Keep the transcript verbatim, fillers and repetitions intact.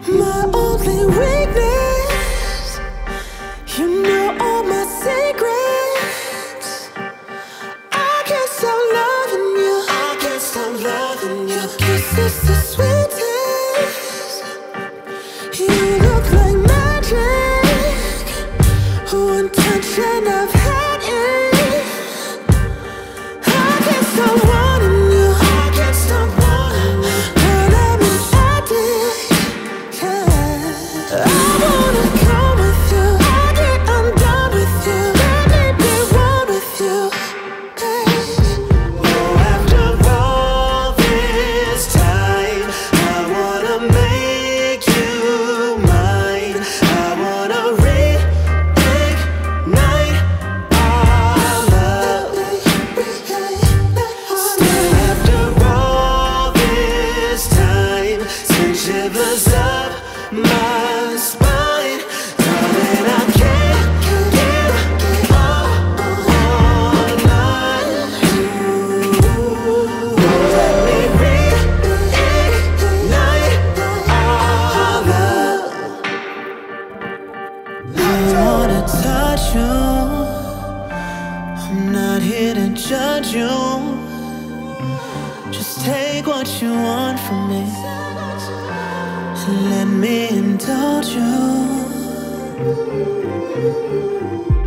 my only weakness. You know all my secrets. I can't stop loving you. I can't stop loving you. Your kiss is the sweetest. You look like magic. One touch and I've had it. I can't stop wanting you. I can't stop wanting you. Girl, I'm an addict. Yeah. I wanna come with you. I get undone with you. Let me be one with you. Hey. Oh, after all this time, I wanna make you mine. I wanna reignite our love. Still after all this time, send shivers up my spine. Darling, I can't get up all night. Let me reignite our love. I wanna touch you. I'm not here to judge you. Just take what you want from me and let me indulge you.